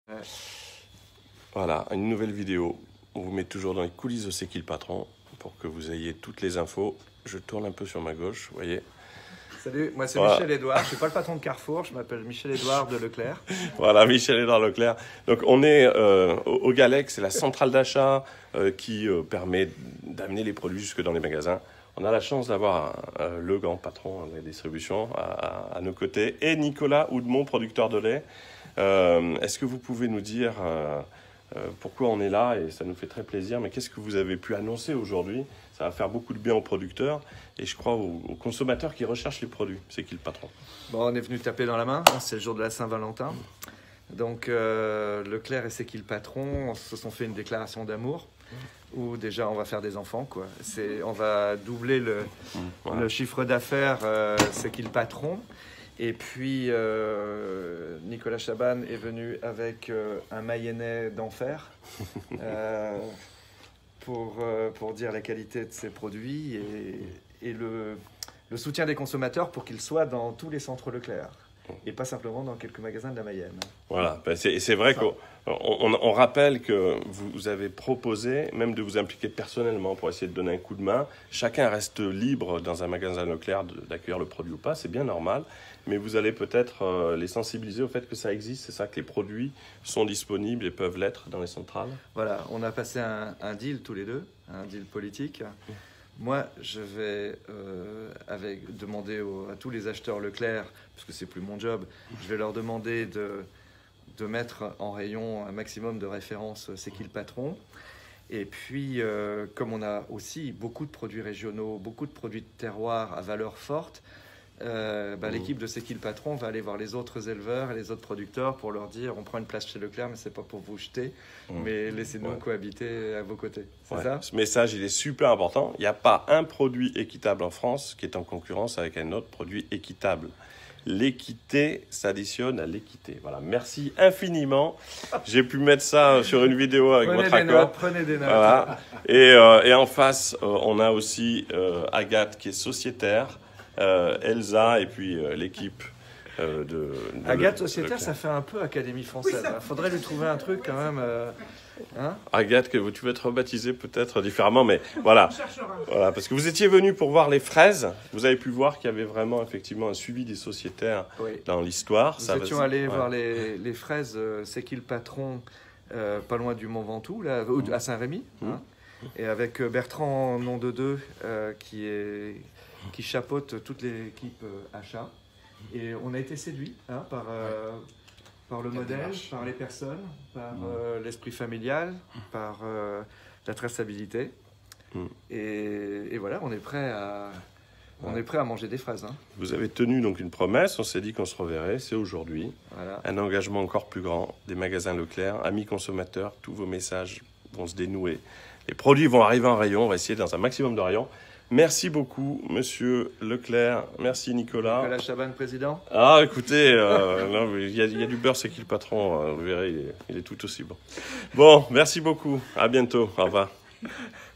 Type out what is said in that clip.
Ouais. Voilà, une nouvelle vidéo. On vous met toujours dans les coulisses de C'est qui le patron pour que vous ayez toutes les infos. Je tourne un peu sur ma gauche, vous voyez. Salut, moi c'est Voilà. Michel Edouard, je suis pas le patron de Carrefour, je m'appelle Michel Edouard de Leclerc. Voilà, Michel-Édouard Leclerc. Donc on est au Galec, c'est la centrale d'achat qui permet d'amener les produits jusque dans les magasins. On a la chance d'avoir le grand patron de la distribution à nos côtés et Nicolas Houdemont, producteur de lait. Est-ce que vous pouvez nous dire pourquoi on est là? Et ça nous fait très plaisir, mais qu'est-ce que vous avez pu annoncer aujourd'hui? Ça va faire beaucoup de bien aux producteurs et je crois aux consommateurs qui recherchent les produits. C'est qui le patron? Bon, on est venu taper dans la main, c'est le jour de la Saint-Valentin. Donc Leclerc et C'est qui le patron se sont fait une déclaration d'amour où déjà on va faire des enfants, quoi. On va doubler Voilà. le chiffre d'affaires, C'est qui le patron. Et puis Nicolas Chaban est venu avec un mayennais d'enfer pour dire la qualité de ses produits et le soutien des consommateurs pour qu'ils soient dans tous les centres Leclerc et pas simplement dans quelques magasins de la Mayenne. Voilà, ben c'est vrai qu'on rappelle que vous avez proposé même de vous impliquer personnellement pour essayer de donner un coup de main. Chacun reste libre dans un magasin Leclerc d'accueillir le produit ou pas, c'est bien normal. Mais vous allez peut-être les sensibiliser au fait que ça existe, c'est ça, que les produits sont disponibles et peuvent l'être dans les centrales. Voilà, on a passé un deal tous les deux, un deal politique. Moi, je vais demander à tous les acheteurs Leclerc, parce que c'est plus mon job, je vais leur demander de mettre en rayon un maximum de références C'est qui le patron. Et puis, comme on a aussi beaucoup de produits régionaux, beaucoup de produits de terroir à valeur forte, l'équipe de C'est qui le patron va aller voir les autres éleveurs et les autres producteurs pour leur dire on prend une place chez Leclerc mais c'est pas pour vous jeter mais laissez-nous cohabiter à vos côtés. C'est ça ? Ce message il est super important. Il n'y a pas un produit équitable en France qui est en concurrence avec un autre produit équitable. L'équité s'additionne à l'équité. Voilà, merci infiniment. J'ai pu mettre ça sur une vidéo avec votre accord. Prenez des notes. Voilà. Et en face, on a aussi Agathe qui est sociétaire. Elsa et puis l'équipe de Agathe sociétaire, ça fait un peu Académie française. Il faudrait lui trouver un truc quand même. Agathe, que tu vas être rebaptisée peut-être différemment, mais voilà. Voilà, parce que vous étiez venu pour voir les fraises. Vous avez pu voir qu'il y avait vraiment effectivement un suivi des sociétaires dans l'histoire. Nous étions allés voir les fraises C'est qui le patron, pas loin du Mont Ventoux, là, à Saint-Rémy. Et avec Bertrand Nom de Deux qui chapeaute toute l'équipe achat. Et on a été séduits par le modèle, par les personnes, par l'esprit familial, par la traçabilité. Et voilà, on est prêt à manger des fraises. Vous avez tenu donc une promesse, on s'est dit qu'on se reverrait, c'est aujourd'hui. Voilà. Un engagement encore plus grand des magasins Leclerc. Amis consommateurs, tous vos messages vont se dénouer. Les produits vont arriver en rayon, on va essayer dans un maximum de rayons. Merci beaucoup, monsieur Leclerc. Merci, Nicolas. Nicolas Chaban, président. Ah, écoutez, il y a du beurre, c'est qui le patron? Vous verrez, il est tout aussi bon. Bon, merci beaucoup. À bientôt. Au revoir.